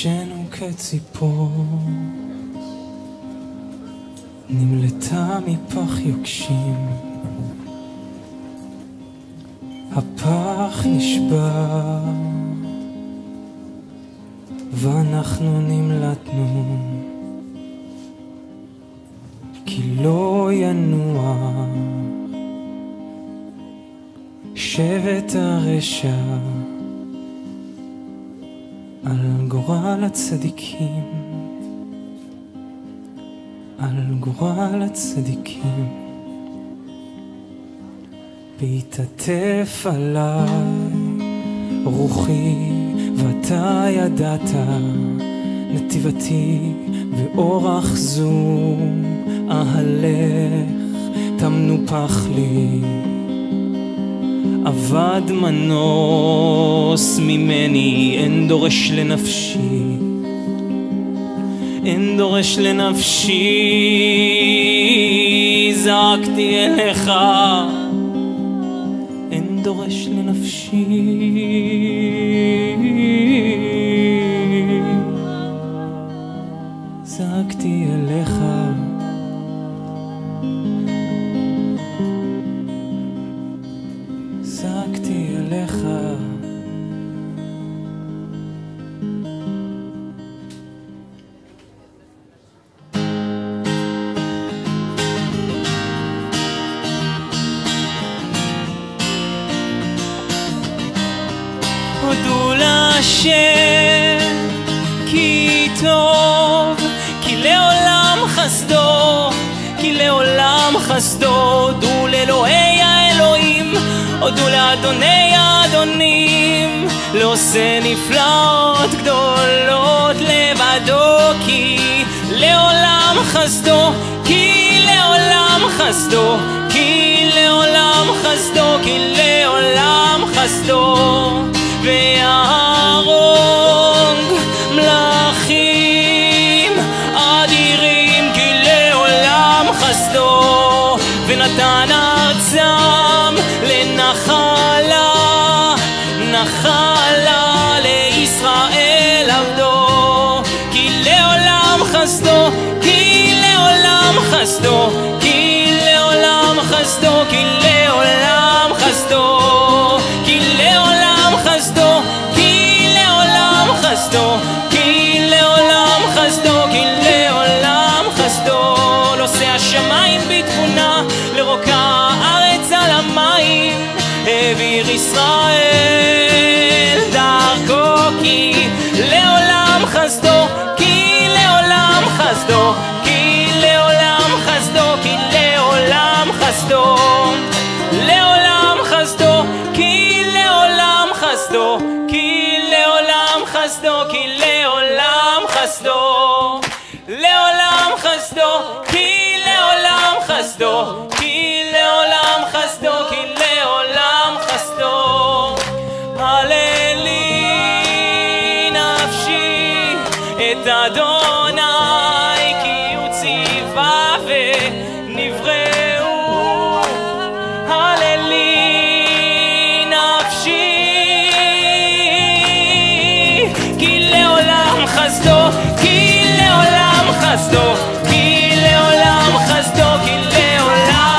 נפשנו כציפור נמלטה מפח יוקשים, הפח נשבר ואנחנו נמלטנו, כי לא ינוע שבט הרשע על גורל הצדיקים, על גורל הצדיקים. והתעטף עליי רוחי ואתה ידעת נתיבתי ואורח זום אהלך, תמנו פח לי אבד מנוס ממני, אין דורש לנפשי, אין דורש לנפשי, זעקתי אליך, אין דורש לנפשי, זעקתי אליך. זעקתי אליך. הודו להשם כי טוב, כי לעולם חסדו, כי לעולם חסדו. הודו לאלוהי האלוהים, הודו לאדוני האדונים, לעושה נפלאות גדולות לבדו, כי לעולם חסדו, כי לעולם חסדו, כי לעולם חסדו, כי לעולם חסדו. ויהרוג מלאכים אדירים, כי לעולם חסדו, ונתן ארצם לנחלה, נחלה לישראל עבדו, כי לעולם חסדו, כי לעולם חסדו, כי לעולם חסדו, כי לעולם חסדו, כי לעולם חסדו, כי לעולם חסדו, כי לעולם חסדו, כי לעולם חסדו. לעושה השמיים בתבונה, לרוקע הארץ על המים, העביר ישראל דרכו, כי לעולם חסדו, כי לעולם חסדו, כי לעולם חסדו, כי לעולם חסדו, לעולם חסדו, כי לעולם חסדו, כי לעולם חסדו, כי לעולם חסדו, לעולם חסדו, כי לעולם חסדו, כי לעולם חסדו, כי לעולם חסדו. הללי נפשי את אדוני, כי הוא ציווה ונבראו. הללי נפשי כי לעולם חסדו, כי לעולם חסדו, כי לעולם חסדו, כי לעולם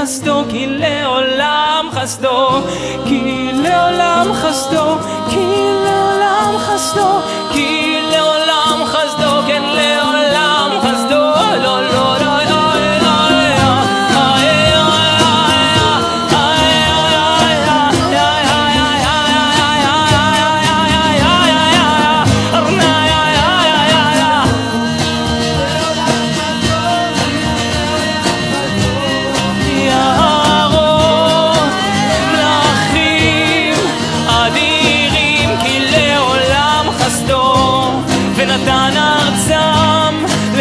חסדו, כי לעולם חסדו, כי לעולם חסדו, כי לעולם חסדו, כי לעולם חסדו, כן לעולם חסדו, לא לא לא ונתן ארצם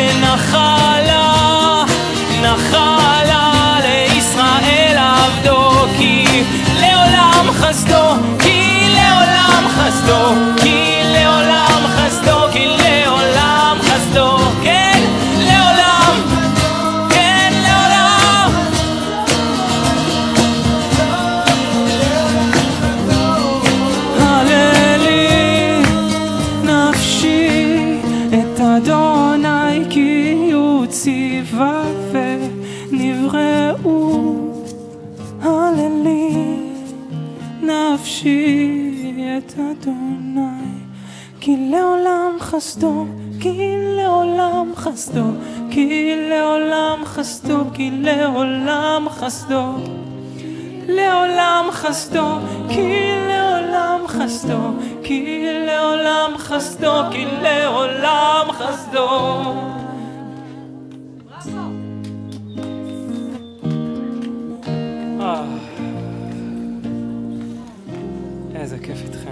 לנחלה, נחלה לישראל עבדו, כי לעולם חסדו, כי לעולם חסדו, כי לעולם חסדו, כי לעולם חסדו, כן לעולם, כן לעולם. הללי נפשי את אדוני, כי הוא ציווה ונבראו. הללי נפשי את אדוני, כי לעולם חסדו, כי לעולם חסדו, כי לעולם חסדו, כי לעולם חסדו, לעולם חסדו, כי לעולם חסדו, כי לעולם חסדו, כי לעולם חסדו. איזה כיף איתכם.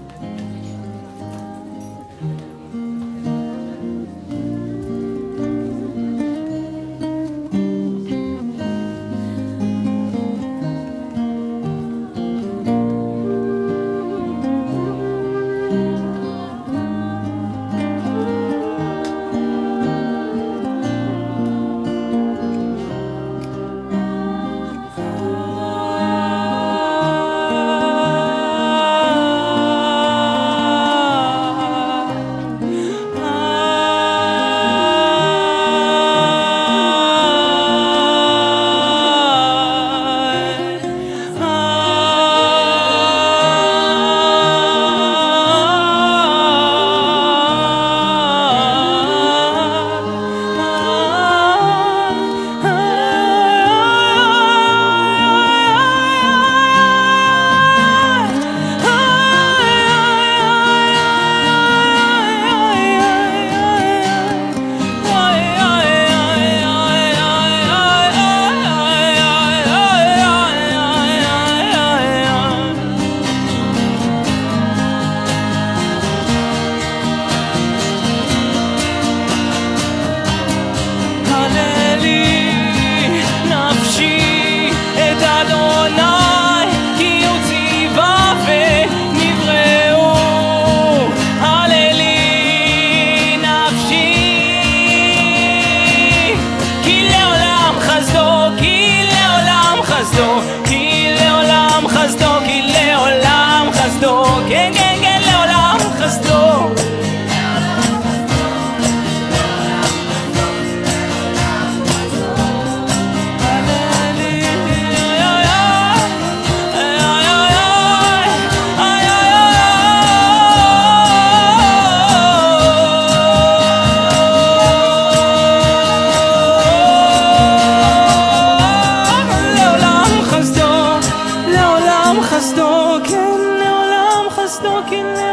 כי לעולם חסדו, כי לעולם חסדו, כן כן כן לעולם חסדו. חסדו, כן לעולם חסדו, כן